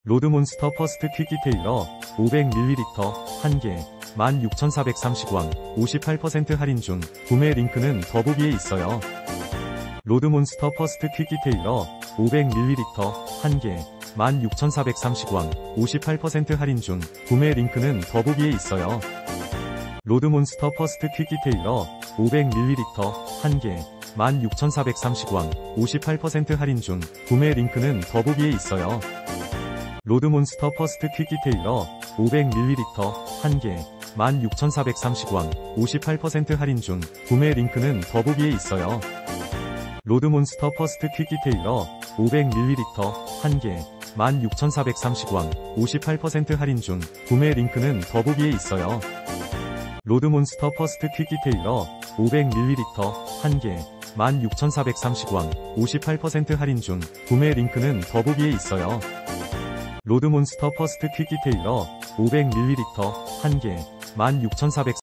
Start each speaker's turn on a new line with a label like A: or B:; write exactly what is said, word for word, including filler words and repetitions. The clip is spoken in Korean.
A: 로드몬스터 퍼스트 퀵 디테일러 오백 밀리리터 한 개 만 육천사백삼십 원 오십팔 퍼센트 할인 중. 구매 링크는 더보기에 있어요. 로드몬스터 퍼스트 퀵 디테일러 오백 밀리리터 한 개 만 육천사백삼십 원 오십팔 퍼센트 할인 중. 구매 링크는 더보기에 있어요. 로드몬스터 퍼스트 퀵 디테일러 오백 밀리리터 한 개 만 육천사백삼십 원 오십팔 퍼센트 할인 중. 구매 링크는 더보기에 있어요. 로드몬스터 퍼스트 퀵 디테일러 오백 밀리리터 한 개 만 육천사백삼십 원 오십팔 퍼센트 할인 중. 구매 링크는 더보기에 있어요. 로드몬스터 퍼스트 퀵 디테일러 오백 밀리리터 한 개 만 육천사백삼십 원 오십팔 퍼센트 할인 중. 구매 링크는 더보기에 있어요. 로드몬스터 퍼스트 퀵 디테일러 오백 밀리리터 한 개 만 육천사백삼십 원 오십팔 퍼센트 할인 중. 구매 링크는 더보기에 있어요. 로드몬스터 퍼스트 퀵 디테일러 오백 밀리리터 한 개 만 육천사백